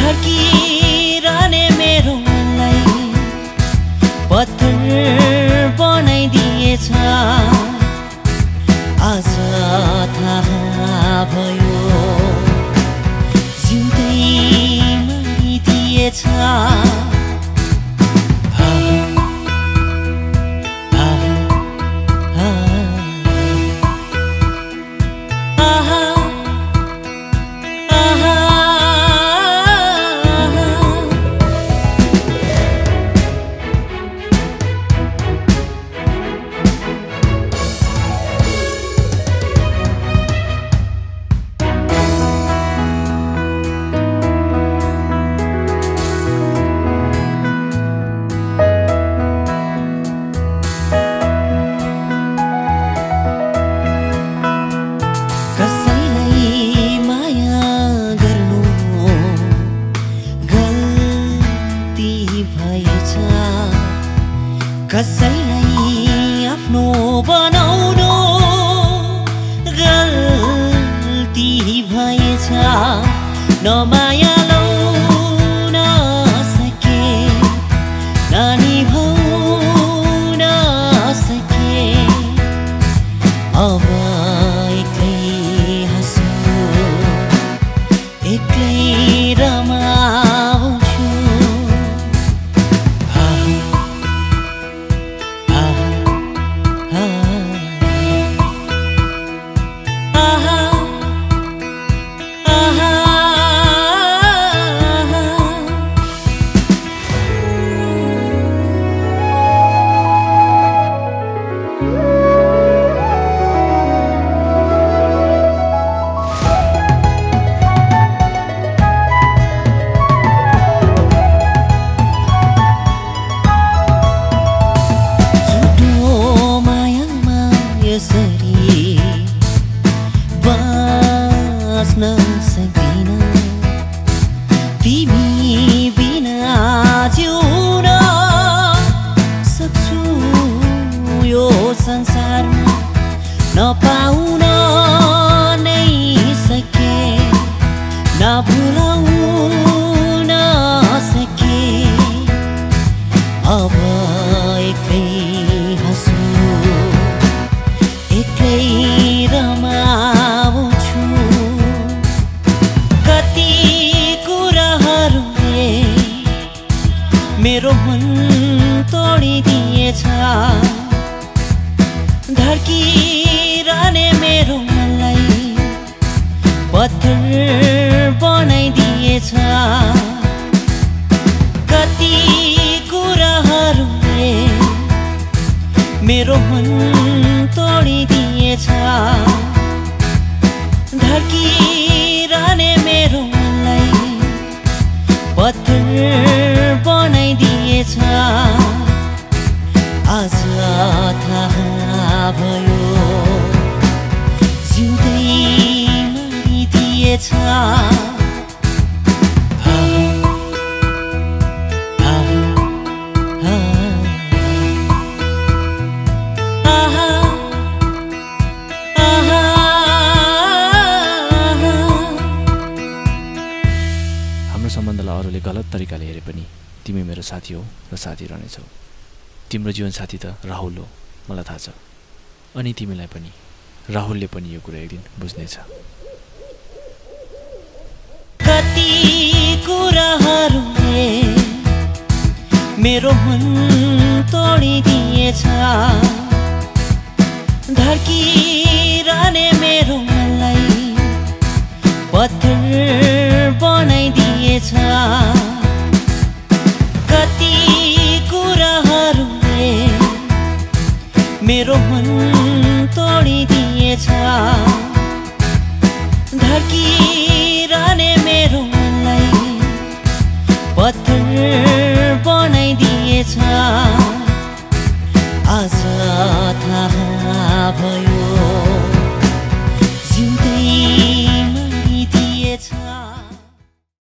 धर्किरहने मेरो मनलाई पत्थर बनाइदिएछ आज थाहा भयो जिउँदै मारिदिएछ कसैलाई आफ्नो बनाउनु गल्ती भएछ नमाया लाउन सके ननिभाउन सके अब एक्लै हाँसु एक्लै रमाउँछु नपाउन नै सके नभुलाउन सके अब एक्लै हाँसु एक्लै रमाउँछु कति कुराहरूले मेरो मन तोडिदिएछ धर्किरहने मेरो मनलाई पत्थर बनाइदिएछ कति कुराहरूले मेरो मन तोडिदिएछ धर्किरहने मेरो मनलाई पत्थर बनाइदिएछ आज थाहा भयो जिउँदै मारिदिएछ हाम्रो सम्बन्धलाई अरूले गलत तरिकाले हेरे पनि तिमी मेरो साथी हो र साथी रहनेछौ तिम्रो जीवन साथी त राहुल हो मलाई थाहा छ अनि तिमीलाई पनि राहुलले पनि यो कुरा एक दिन बुझ्नेछ कति कुराहरूले मेरो मन तोडिदिएछ धर्किरहने मेरो मनलाई पत्थर बनाइदिएछ कति कुराहरूले मेरो मन तोडिदिएछ धर्किरहने मेरो मनलाई पत्थर